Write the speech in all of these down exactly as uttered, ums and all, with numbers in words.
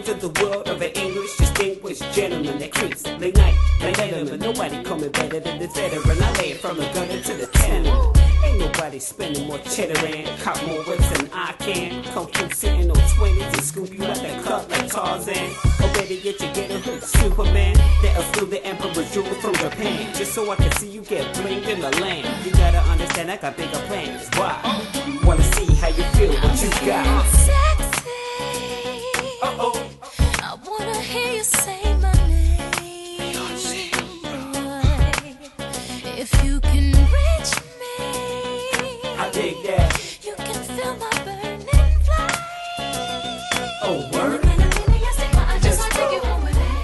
to the world of an English distinguished gentleman that creeps late night, late letterman. Nobody coming better than this veteran. I lay it from the gutter to the tenement. Ain't nobody spending more cheddar and cop more whips than I can. Come through sitting on twenties and scoop you out that cup like Tarzan. Or better yet, you get a hood Superman that'll steal the emperor's jewels from Japan, just so I can see you get blinked in the land. You gotta understand I got bigger plans. Why? Wanna see how you feel, what you got. Sexy. Uh-oh. I wanna hear you say my name. Boy, if you can reach me, I dig that. you can feel my burning flame. Oh, word? I just wanna take you home with me.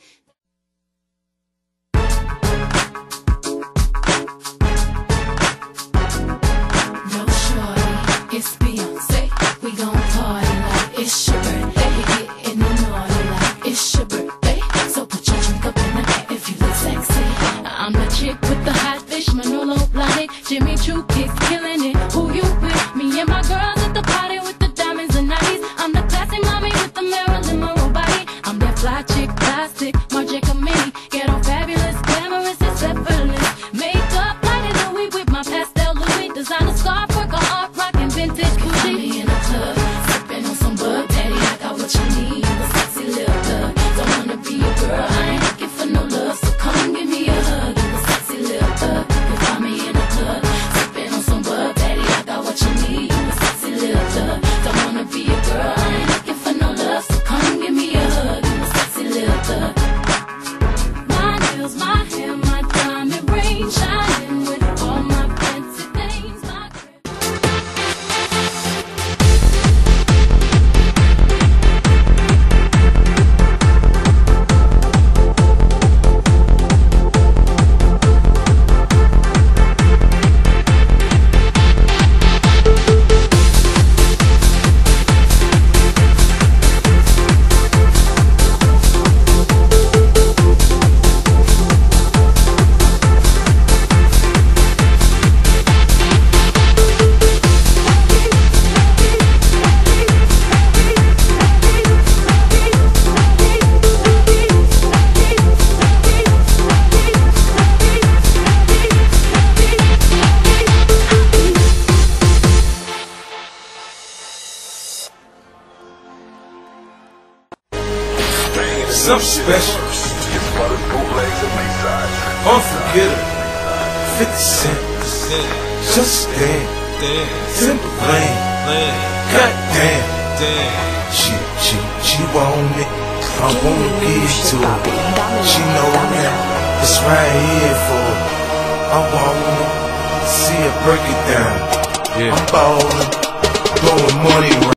No shorty, it's Beyonce. We gon' party like it's your birthday. We getting naughty like it's your birthday. So put your drink up in the air if you look sexy. I'm the chick with the hot fish, Manolo Blahnik, Jimmy Choo kicks, killing it. Who you with? Me and my girls at the party with the diamonds and nineties. I'm the classy mommy with the Marilyn Monroe body. I'm that fly chick, plastic, Marc Mini. Get on fabulous, glamorous, it's effortless. Makeup lighter than we with my pastel Louis. Designer scarf, work on art, rockin' vintage Gucci. Me in the club, sippin' on some bug, daddy, I got what you need. You a sexy little thug, don't wanna be a girl, I ain't looking for no love, so come give me a hug. You a sexy little thug, you find me in the club, sippin' on some bug, daddy, I got what you need. You a sexy little thug, don't wanna be a girl, I ain't looking for no love, so come give me a hug. You a sexy little thug. My nails, my hair, my diamond ring, shining with all my fancy things. My Something special, unforgettable. Fifty Cent, just damn, Simple Lane, goddamn. She, she, she want it. I wanna give it to her. She know that it's right here for her. I want it. See her break it down. I'm ballin', blowing money.